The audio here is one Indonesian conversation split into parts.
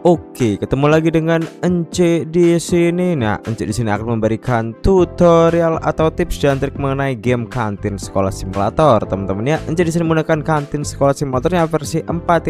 Oke, ketemu lagi dengan Ence di sini. Nah, Ence di sini akan memberikan tutorial atau tips dan trik mengenai game kantin sekolah simulator, teman-teman ya. Ence di sini menggunakan kantin sekolah simulatornya versi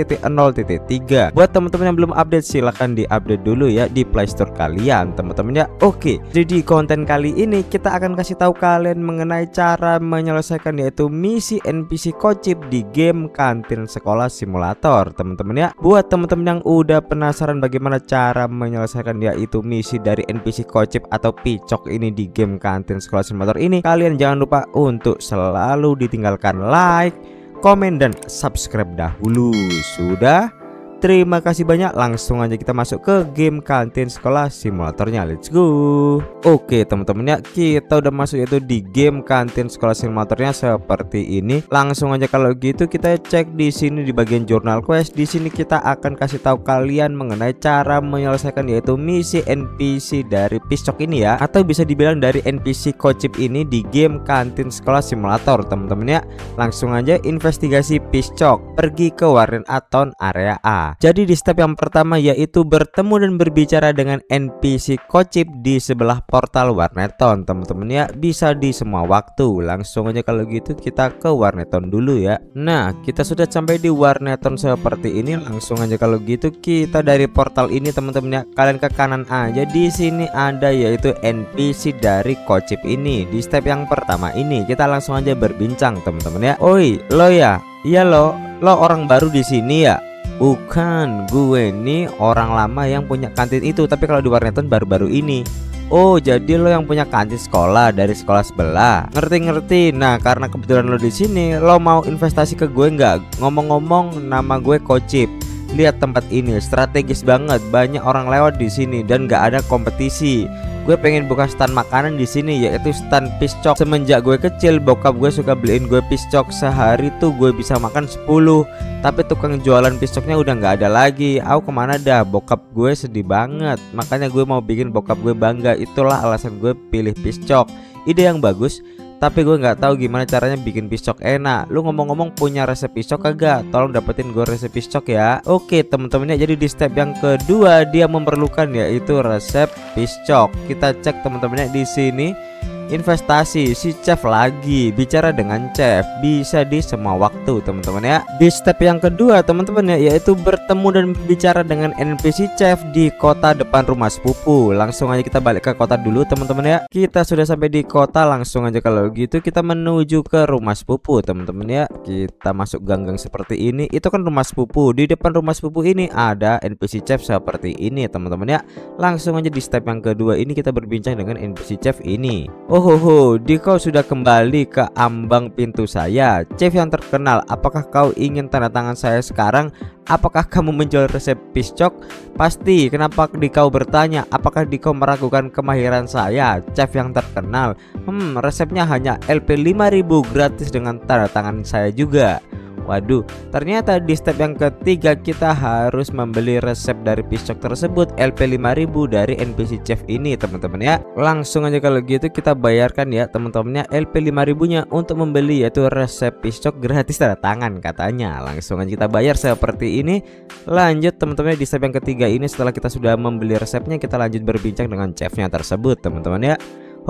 4.0.3. Buat teman-teman yang belum update, silahkan di-update dulu ya di Play Store kalian, teman-teman ya. Oke, jadi di konten kali ini kita akan kasih tahu kalian mengenai cara menyelesaikan yaitu misi NPC Kocip di game kantin sekolah simulator, teman-teman ya. Buat teman-teman yang udah penasaran bagaimana cara menyelesaikan yaitu misi dari NPC Kocip atau Picok ini di game kantin sekolah simulator ini, kalian jangan lupa untuk selalu ditinggalkan like, komen, dan subscribe dahulu. Sudah? Terima kasih banyak, langsung aja kita masuk ke game kantin sekolah simulatornya. Let's go. Oke teman-teman ya, kita udah masuk yaitu di game kantin sekolah simulatornya seperti ini. Langsung aja kalau gitu kita cek di sini di bagian jurnal quest. Di sini kita akan kasih tahu kalian mengenai cara menyelesaikan yaitu misi NPC dari Picok ini ya, atau bisa dibilang dari NPC Kocip ini di game kantin sekolah simulator, teman-teman ya. Langsung aja investigasi Picok, pergi ke warnet Aton area A. Jadi di step yang pertama yaitu bertemu dan berbicara dengan NPC Kocip di sebelah portal Warneton, teman-teman ya. Bisa di semua waktu. Langsung aja kalau gitu kita ke Warneton dulu ya. Nah, kita sudah sampai di Warneton seperti ini. Langsung aja kalau gitu kita dari portal ini, teman-teman ya. Kalian ke kanan aja. Di sini ada yaitu NPC dari Kocip ini. Di step yang pertama ini kita langsung aja berbincang, teman-teman ya. Oi, lo ya? Iya lo orang baru di sini ya? Bukan, gue nih orang lama yang punya kantin itu, tapi kalau di Warneton baru-baru ini. Oh, jadi lo yang punya kantin sekolah dari sekolah sebelah. Ngerti. Nah, karena kebetulan lo di sini, lo mau investasi ke gue nggak? Ngomong-ngomong, nama gue Kocip. Lihat tempat ini, strategis banget. Banyak orang lewat di sini dan nggak ada kompetisi. Gue pengen buka stand makanan di sini yaitu stand Picok. Semenjak gue kecil, bokap gue suka beliin gue Picok. Sehari tuh gue bisa makan 10. Tapi tukang jualan Picoknya udah nggak ada lagi. Aku kemana dah? Bokap gue sedih banget. Makanya gue mau bikin bokap gue bangga. Itulah alasan gue pilih Picok. Ide yang bagus, tapi gue nggak tahu gimana caranya bikin Picok enak. Lu ngomong-ngomong punya resep Picok kagak? Tolong dapetin gue resep Picok ya. Oke teman-teman ya, jadi di step yang kedua dia memerlukan yaitu resep Picok. Kita cek teman-teman ya di sini. Investasi si chef lagi bicara dengan chef, bisa di semua waktu teman-teman ya. Di step yang kedua teman-teman ya, yaitu bertemu dan berbicara dengan NPC chef di kota depan rumah sepupu. Langsung aja kita balik ke kota dulu teman-teman ya. Kita sudah sampai di kota, langsung aja kalau gitu kita menuju ke rumah sepupu teman-teman ya. Kita masuk gang-gang seperti ini, itu kan rumah sepupu. Di depan rumah sepupu ini ada NPC chef seperti ini teman-teman ya. Langsung aja di step yang kedua ini kita berbincang dengan NPC chef ini. Oh, Diko sudah kembali ke ambang pintu saya. Chef yang terkenal, apakah kau ingin tanda tangan saya sekarang? Apakah kamu menjual resep Picok? Pasti. Kenapa Diko bertanya? Apakah Diko meragukan kemahiran saya? Chef yang terkenal. Resepnya hanya LP 5.000 gratis dengan tanda tangan saya juga. Waduh, ternyata di step yang ketiga kita harus membeli resep dari Picok tersebut LP 5.000 dari NPC chef ini teman-teman ya. Langsung aja kalau gitu kita bayarkan ya teman-temannya LP 5.000-nya untuk membeli yaitu resep Picok gratis tanda tangan katanya. Langsung aja kita bayar seperti ini. Lanjut teman-teman di step yang ketiga ini, setelah kita sudah membeli resepnya, kita lanjut berbincang dengan chefnya tersebut teman-teman ya.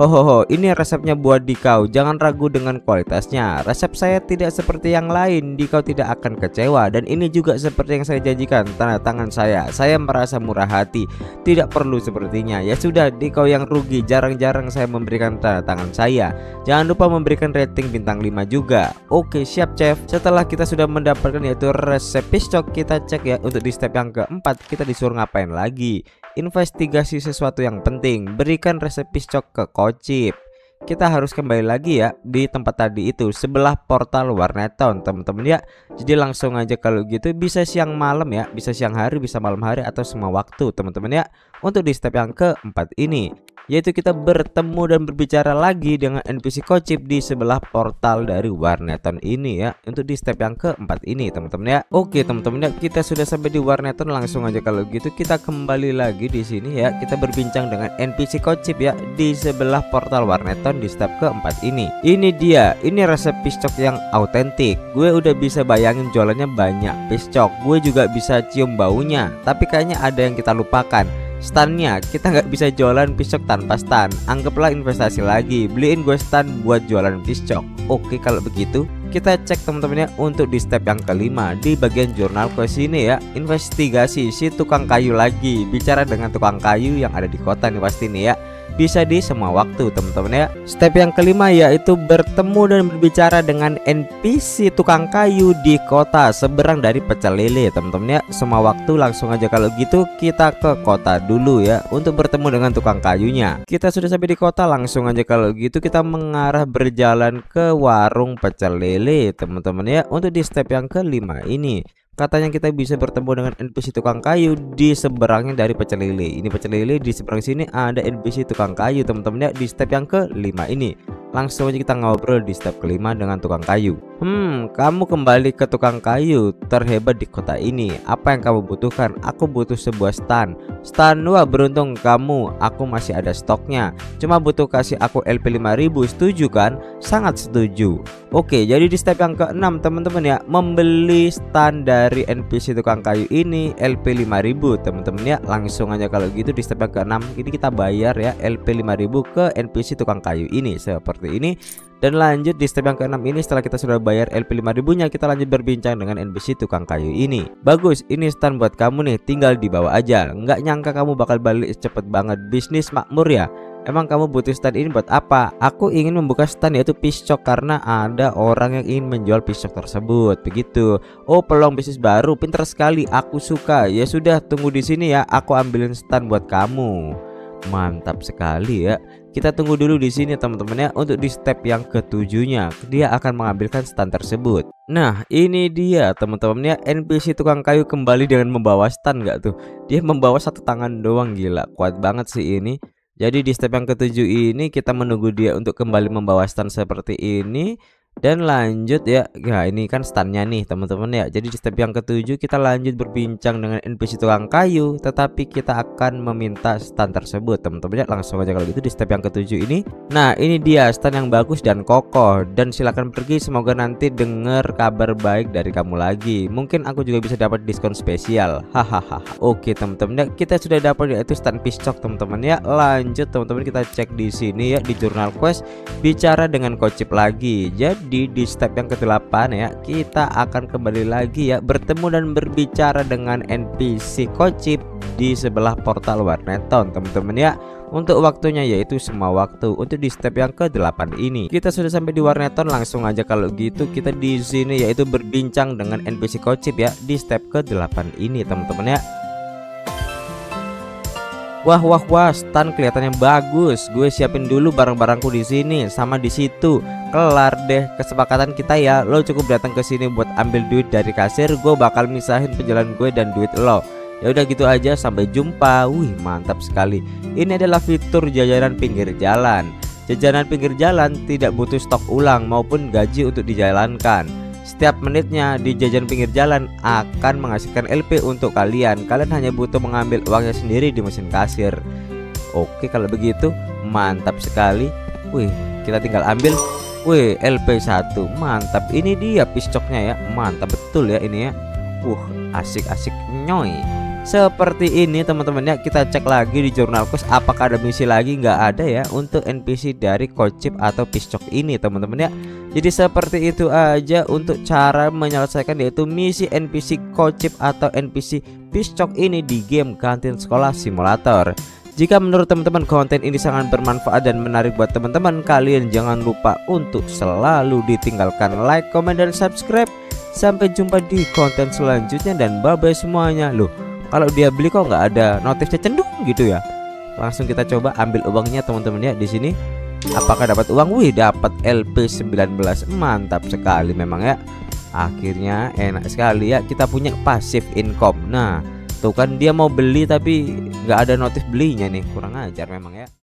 Ini resepnya buat Dikau. Jangan ragu dengan kualitasnya. Resep saya tidak seperti yang lain. Dikau tidak akan kecewa. Dan ini juga seperti yang saya janjikan, tanda tangan saya. Saya merasa murah hati. Tidak perlu sepertinya. Ya sudah, Dikau yang rugi. Jarang-jarang saya memberikan tanda tangan saya. Jangan lupa memberikan rating bintang 5 juga. Oke siap chef. Setelah kita sudah mendapatkan yaitu resep Picok, kita cek ya untuk di step yang keempat. Kita disuruh ngapain lagi? Investigasi sesuatu yang penting. Berikan resep Picok ke Kocip. Kita harus kembali lagi ya di tempat tadi itu, sebelah portal Warneton teman-teman ya. Jadi langsung aja kalau gitu, bisa siang malam ya, bisa siang hari, bisa malam hari, atau semua waktu teman-teman ya. Untuk di step yang keempat ini yaitu kita bertemu dan berbicara lagi dengan NPC Kocip di sebelah portal dari Warneton ini ya, untuk di step yang keempat ini teman-teman ya. Oke teman-teman ya, kita sudah sampai di Warneton, langsung aja kalau gitu kita kembali lagi di sini ya, kita berbincang dengan NPC Kocip ya di sebelah portal Warneton di step keempat ini. Ini dia, ini resep piscok yang autentik. Gue udah bisa bayangin jualannya banyak piscok, gue juga bisa cium baunya, tapi kayaknya ada yang kita lupakan. Stannya, kita nggak bisa jualan piscok tanpa stan. Anggaplah investasi lagi, beliin gue stan buat jualan piscok. Oke kalau begitu kita cek teman-teman ya, untuk di step yang kelima di bagian jurnal quest ini ya, investigasi si tukang kayu lagi, bicara dengan tukang kayu yang ada di kota nih pasti nih ya, bisa di semua waktu teman-teman ya. Step yang kelima yaitu bertemu dan berbicara dengan NPC tukang kayu di kota seberang dari pecel lele teman-teman ya. Semua waktu, langsung aja kalau gitu kita ke kota dulu ya untuk bertemu dengan tukang kayunya. Kita sudah sampai di kota, langsung aja kalau gitu kita mengarah berjalan ke warung pecel lele teman-teman ya, untuk di step yang kelima ini. Katanya kita bisa bertemu dengan NPC tukang kayu di seberangnya dari pecel lele. Ini pecel lele, di seberang sini ada NPC tukang kayu teman-teman ya, di step yang kelima ini. Langsung aja kita ngobrol di step kelima dengan tukang kayu. Kamu kembali ke tukang kayu terhebat di kota ini. Apa yang kamu butuhkan? Aku butuh sebuah stan. Stan, wah beruntung kamu, aku masih ada stoknya. Cuma butuh kasih aku LP 5000, setuju kan? Sangat setuju. Oke, jadi di step yang keenam teman-teman ya, membeli stan dari NPC tukang kayu ini LP 5000 teman-teman ya. Langsung aja kalau gitu di step yang keenam ini kita bayar ya LP 5000 ke NPC tukang kayu ini seperti ini. Dan lanjut di step yang keenam ini, setelah kita sudah bayar LP 5000 nya, kita lanjut berbincang dengan NPC tukang kayu ini. Bagus, ini stand buat kamu nih, tinggal dibawa aja. Nggak nyangka kamu bakal balik cepet banget, bisnis makmur ya. Emang kamu butuh stand ini buat apa? Aku ingin membuka stand yaitu piscok karena ada orang yang ingin menjual piscok tersebut. Begitu. Oh, peluang bisnis baru, pintar sekali, aku suka. Ya sudah, tunggu di sini ya, aku ambilin stand buat kamu. Mantap sekali ya. Kita tunggu dulu di sini teman-teman ya, untuk di step yang ketujuhnya dia akan mengambilkan stand tersebut. Nah ini dia teman-teman ya, NPC tukang kayu kembali dengan membawa stand nggak tuh? Dia membawa satu tangan doang, gila kuat banget sih ini. Jadi di step yang ketujuh ini kita menunggu dia untuk kembali membawa stand seperti ini. Dan lanjut ya, ya ini kan standnya nih teman-teman ya. Jadi di step yang ketujuh kita lanjut berbincang dengan NPC tukang kayu, tetapi kita akan meminta stand tersebut teman-teman ya. Langsung aja kalau gitu di step yang ketujuh ini. Nah ini dia stand yang bagus dan kokoh, dan silakan pergi, semoga nanti dengar kabar baik dari kamu lagi. Mungkin aku juga bisa dapat diskon spesial. Hahaha. Oke teman-teman ya, kita sudah dapat yaitu stand piscok teman-teman ya. Lanjut teman-teman, kita cek di sini ya di jurnal quest, bicara dengan Kocip lagi. Jadi di step yang ke-8 ya, kita akan kembali lagi ya, bertemu dan berbicara dengan NPC Kocip di sebelah portal Warneton teman-teman ya. Untuk waktunya yaitu semua waktu. Untuk di step yang ke-8 ini kita sudah sampai di Warneton, langsung aja kalau gitu kita di sini yaitu berbincang dengan NPC Kocip ya di step ke-8 ini teman-teman ya. Wah, stand kelihatannya bagus. Gue siapin dulu barang-barangku di sini sama di situ. Kelar deh kesepakatan kita ya. Lo cukup datang ke sini buat ambil duit dari kasir. Gue bakal misahin penjualan gue dan duit lo. Ya udah gitu aja, sampai jumpa. Wih, mantap sekali. Ini adalah fitur jajanan pinggir jalan. Jajanan pinggir jalan tidak butuh stok ulang maupun gaji untuk dijalankan. Setiap menitnya di jajan pinggir jalan akan menghasilkan LP untuk kalian. Kalian hanya butuh mengambil uangnya sendiri di mesin kasir. Oke kalau begitu mantap sekali. Wih, kita tinggal ambil. Wih, LP 1. Mantap. Ini dia piscoknya ya. Mantap betul ya ini ya. Asik-asik nyoy. Seperti ini teman-teman ya. Kita cek lagi di jurnal quest apakah ada misi lagi. Nggak ada ya untuk NPC dari Kocip atau piscok ini teman-teman ya. Jadi seperti itu aja untuk cara menyelesaikan yaitu misi NPC Kocip atau NPC piscok ini di game Kantin Sekolah Simulator. Jika menurut teman-teman konten ini sangat bermanfaat dan menarik buat teman-teman, kalian jangan lupa untuk selalu ditinggalkan like, comment, dan subscribe. Sampai jumpa di konten selanjutnya dan bye-bye semuanya. Loh, kalau dia beli kok nggak ada notifnya cendung gitu ya. Langsung kita coba ambil uangnya teman-teman ya di sini. Apakah dapat uang? Wih, dapat LP 19. Mantap sekali memang ya. Akhirnya enak sekali ya, kita punya passive income. Nah tuh kan dia mau beli tapi nggak ada notif belinya nih, kurang ajar memang ya.